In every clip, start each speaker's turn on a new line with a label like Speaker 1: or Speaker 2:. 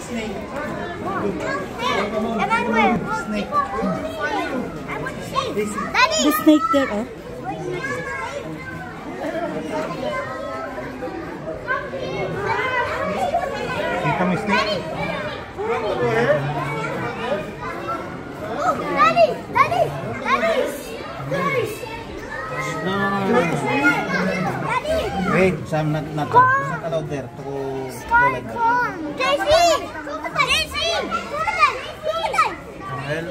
Speaker 1: Snake.
Speaker 2: Emmanuel.
Speaker 1: Snake.
Speaker 2: I want to see. Daddy.
Speaker 3: The snake there, oh.
Speaker 1: Kita mo yung snake?
Speaker 2: Oh, Daddy. Daddy. Daddy. Guys. Daddy.
Speaker 1: Wait, Sam, not allowed there to go like that.
Speaker 2: JC. JC.
Speaker 1: Well,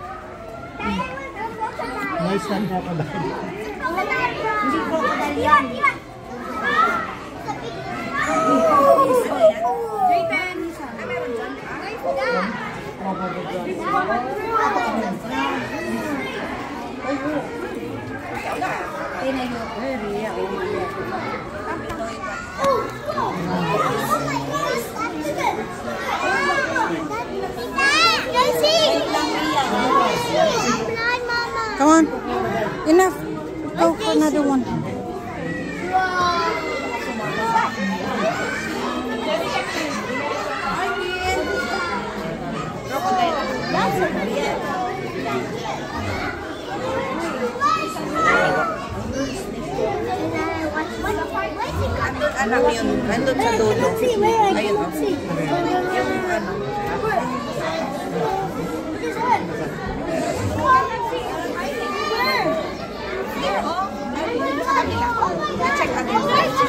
Speaker 1: nice one po ka dahil.
Speaker 2: Hindi po ka dahil.
Speaker 3: Come on. Enough. Go for another one.
Speaker 4: Alam mo yun, nandun sa dulo. Ayun o. Yung ano. Check again.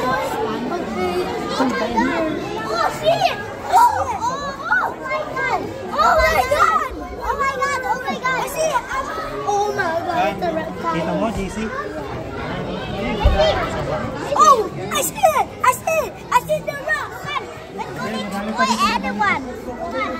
Speaker 2: Oh, see it! Oh my god! Oh my god! Oh my god! Oh my god! I see it! Oh my god! The reptile.
Speaker 1: Kita mo, JC?
Speaker 2: Oh! I see it! I see it! I see the rock! Let's go to the other one!